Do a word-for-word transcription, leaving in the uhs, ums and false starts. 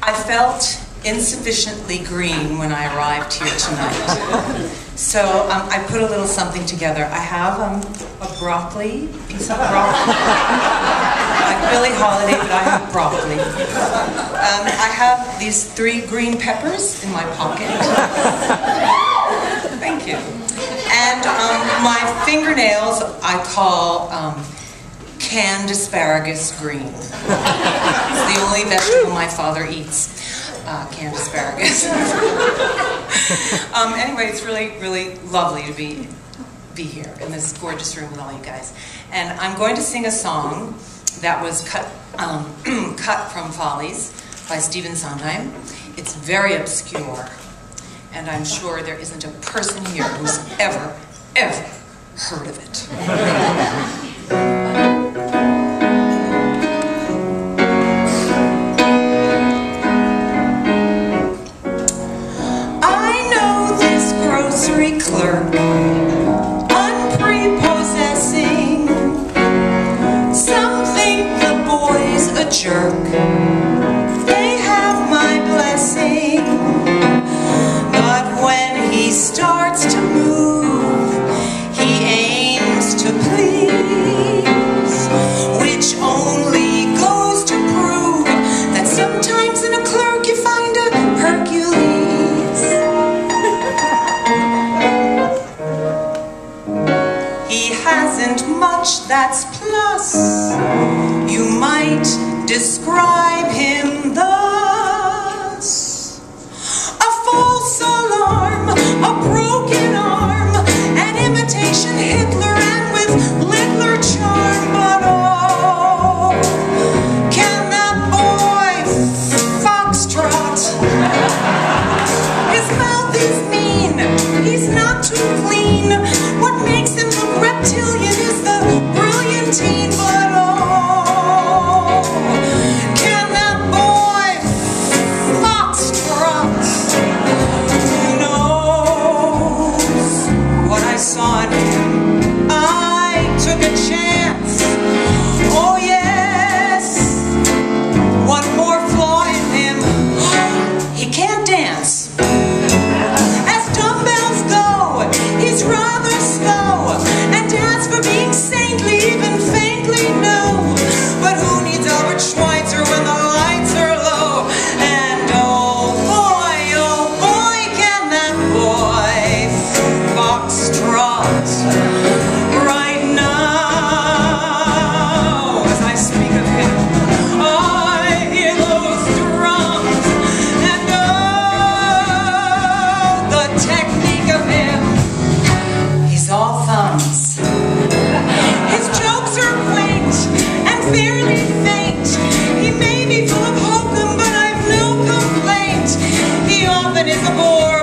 I felt insufficiently green when I arrived here tonight. So um, I put a little something together. I have um, a broccoli, piece of broccoli. Like Billie Holiday, but I have broccoli. Um, I have these three green peppers in my pocket. Thank you. And um, my fingernails I call um, canned asparagus green. It's the only vegetable my father eats. Uh, canned asparagus. um, anyway, it's really, really lovely to be be here in this gorgeous room with all you guys. And I'm going to sing a song that was cut um, cut from Follies by Stephen Sondheim. It's very obscure, and I'm sure there isn't a person here who's ever, ever heard of it. Clerk, unprepossessing. Some think the boy's a jerk. They have my blessing. But when he starts to move, he aims to please, which only goes to prove that sometimes in a clerk you find a Hercules. Hasn't much that's plus. You might describe him thus: a false alarm, a broken arm, an imitation Hitler, and with littler charm. But oh, can that boy Foxtrot? His mouth is mean, he's not too clean. What makes him look reptilian is the brilliantine. But oh, can that boy Foxtrot? Who knows what I saw in him? I took a chance. Oh yes, one more flaw in him: he can't dance. As dumbbells go, he's rather slow, and as for being saintly, even faintly, no. But who needs Albert Schweitzer when the lights are low? And oh boy, oh boy, can that boy Foxtrot right now. As I speak of him, I hear those drums, and oh, the technique of him. He's all thumbs. His jokes are quaint and fairly faint. He may be full of hokum, but I've no complaint. He often is a bore.